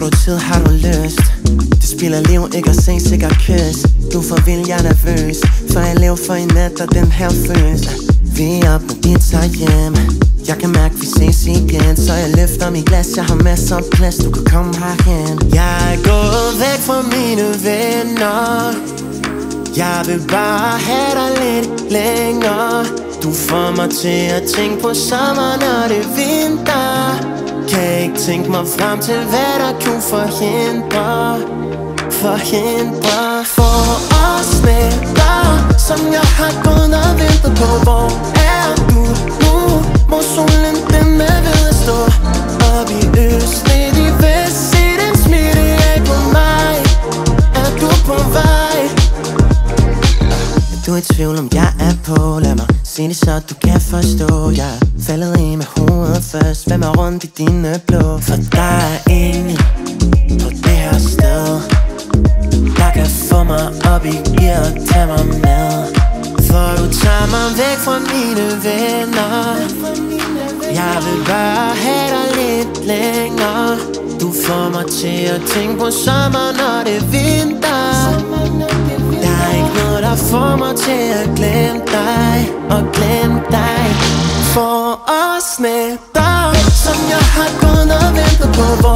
du tid, har du lyst? Det spilder liv, ikke at se sikkert kys. Du får vild, jeg er nervøs, for jeg lever for i nat, og den her følelse. Vi er op, når vi tager hjem. Jeg kan mærke, vi ses igen, så jeg løfter mit glas. Jeg har masser af plads, du kan komme herhen. Jeg er gået væk fra mine venner. Jeg vil bare have dig lidt længere. Du får mig til at tænke på sommer, når det er vinter. Kan ikke tænke mig frem til, hvad der kunne forhindre for os nætter, som jeg har gået og ventet på. Hvor er du nu? Hvor solen den er ved at stå op i øst, ned i vest. Se den smitte af på mig. Er du på vej? Er du i tvivl om jeg er på? Lad mig se det, så du kan forstå. Jeg er faldet i med hovedet først. Hvem er rundt i dine blå? For der er ingen på det her sted, der kan få mig op i gear og tage mig med. For du tager mig væk fra mine venner. Jeg vil bare have dig lidt længere. Du får mig til at tænke på sommer, når det er vinter. Der er ikke noget, der får mig til at glemme dig og glemme dig. For os nætter, som jeg har gået og ventet på.